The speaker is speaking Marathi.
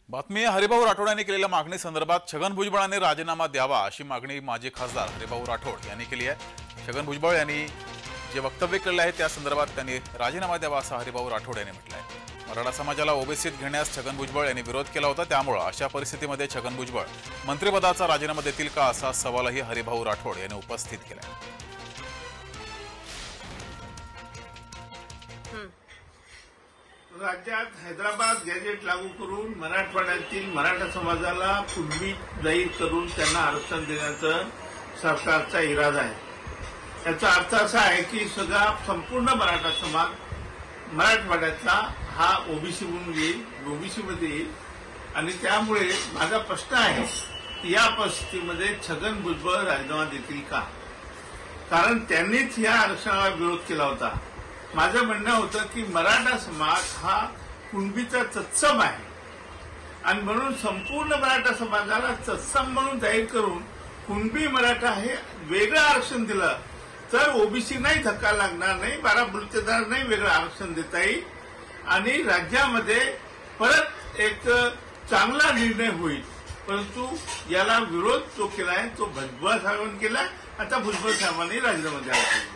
बातमी हरिभाऊ राठोड यांनी केलेल्या मागणी संदर्भात छगन भुजबळांनी राजीनामा द्यावा अशी मागणी माजी खासदार हरिभाऊ राठोड यांनी केली आहे। छगन भुजबळ यांनी जे वक्तव्य केले आहे त्या संदर्भात त्यांनी राजीनामा द्यावा असं हरिभाऊ राठोड यांनी म्हटलं आहे। मराठा समाजाला ओबीसीत घेण्यास छगन भुजबळ यांनी विरोध केला होता, त्यामुळे अशा परिस्थितीमध्ये छगन भुजबळ मंत्रिपदाचा राजीनामा देतील का असा सवालही हरिभाऊ राठोड यांनी उपस्थित केला आहे। राज्यात हैदराबाद गॅजेट लागू करून मराठवाड्यातील मराठा समाजाला पूर्वी जाहीर करून त्यांना आरक्षण देण्याचा सरकारचा इरादा आहे। याचा अर्थ असा आहे की संपूर्ण मराठा समाज मराठवाड्यातला हा ओबीसी म्हणून येईल, ओबीसीमध्ये येईल आणि त्यामुळे माझा प्रश्न आहे की या परिस्थितीमध्ये छगन भुजबळ राजीनामा देतील का? कारण त्यांनीच या आरक्षणाला विरोध केला होता। माझं म्हणणं होतं की मराठा समाज हा कुणबीचा तत्सम आहे आणि म्हणून संपूर्ण मराठा समाजाला तत्सम म्हणून जाहीर करून कुणबी मराठा हे वेगळं आरक्षण दिलं तर ओबीसी नाही धक्का लागणार नाही, 12 बलुतेदार नाही वेगळं आरक्षण देता येईल आणि राज्यामध्ये परत एक चांगला निर्णय होईल। परंतु याला विरोध जो केलाय तो भुजबळ साहेबांनी केला। आता भुजबळ साहेबांनी राजीनामा द्यावा।